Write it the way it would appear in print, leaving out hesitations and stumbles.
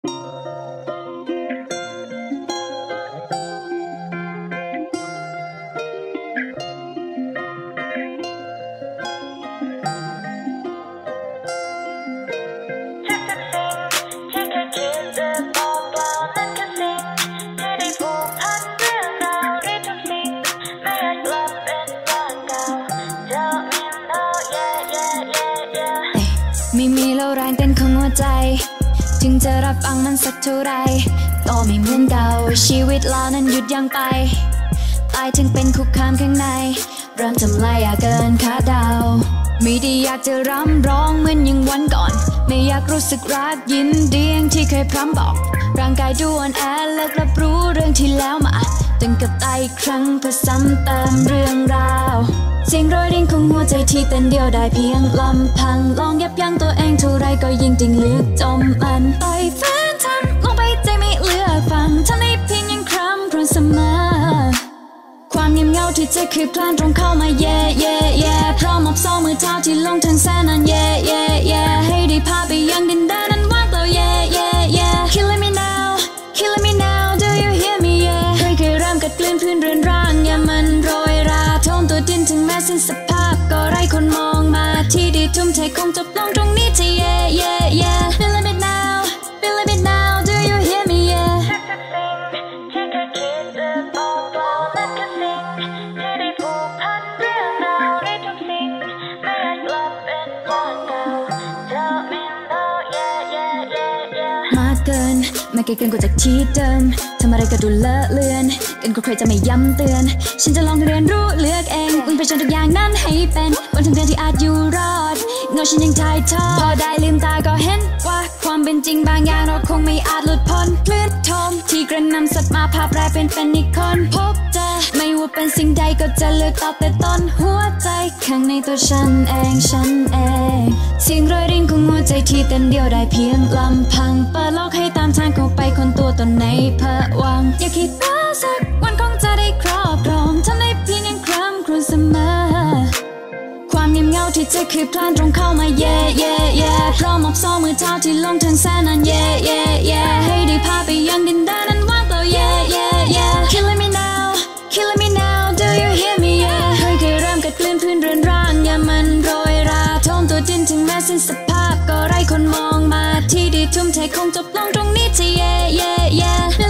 ไม่มีแล้วแรงเต้นของหัวใจถึงจะรับฟังมันสักเท่าไรก็ไม่เหมือนเก่าชีวิตเรานั้นหยุดยั้งไปตายถึงเป็นคุกคามข้างในเริ่มทำลายเกินคาดเดาไม่ได้อยากจะร่ำร้องเหมือนอย่างวันก่อนไม่อยากรู้สึกรักยินดีอย่างที่เคยพร่ำบอกร่างกายดูอ่อนแอเลิกรับรู้เรื่องที่แล้วมาตึงกับตายอีกครั้งเพื่อซ้ำเติมเรื่องราวเสียงรอยริ้นของหัวใจที่เต้นเดียวได้เพียงลำพังลองยับยั้งตัวเองเท่าไรก็ยิ่งดิ่งลึกจมมันต่อยฝืนทำลงไปใจไม่เลือกฟังทำได้เพียงยังคร่ำครวญเสมอความเงียบเงาที่จะคืบคลานตรงเข้ามาเย่เย่เย่พร้อมอบสองมือเท้าที่ลงทางแสนนั้นเย่เย่เย่ให้ได้พาไปยังดินแดนนั้นว่างเปล่าเย่เย่เย่ Killing me now Killing me now Do you hear me yeah เคยเริ่มกัดกลืนพื้นเรือนร่างอย่ามันโรยราท่วมตัวดินถึงแม้สิ้นสภาพก็ไร้คนมองมาที่ดีทุ่มเทคงจบลงตรงนี้ที่เย่เย่เย่ Feeling it now Feeling it now Do you hear me yeahมาเกินมาไกลเกินกว่าจากที่เดิมทำอะไรก็ดูเลอะเลือนเกินกว่าใครจะไม่ย้ำเตือนฉันจะลองเรียนรู้เลือกเองวิ่งไปจนทุกอย่างนั้นให้เป็นวันทั้งเดือนที่อาจอยู่รอดเงาฉันยังถ่ายทอดพอได้ลืมตาก็เห็นว่าความเป็นจริงบางอย่างเราคงไม่อาจหลุดพ้นคลื่นโทมที่กระนำสัตว์มาภาพแปรเป็นอีกคนพบเจอไม่ว่าเป็นสิ่งใดก็จะเลือกตอบแต่ต้นหัวใจข้างในตัวฉันเองเสียงรอยริ้นของหัวใจที่เต้นเดียวได้เพียงลำพังเปิดโลกให้ตามทางเข้าไปคนตัวตนในผวังค์อย่าคิดว่าสักวันคงจะได้ครอบครองทำได้เพียงยังคร่ำครวญเสมอความเงียบเงาที่จะคืบคลานตรงเข้ามาเย่เย่เย่พร้อมอบสองมือเท้าที่ลงทางแสนนั้นเย่เย่เย่ให้ได้พาไปยังดินแดนนั้นว่างเปล่าเย่เย่เย่ Killing me now Killing me now Do you hear me yeah เคยเริ่มกัดกลืนพื้นเรือนร่างอย่ามันโรยราท่วมตัวดินถึงแม้สิ้นสภาพก็ไร้คนมองมาที่ดีทุ่มเทคงจบลงตรงนี้ที่เย่เย่เย่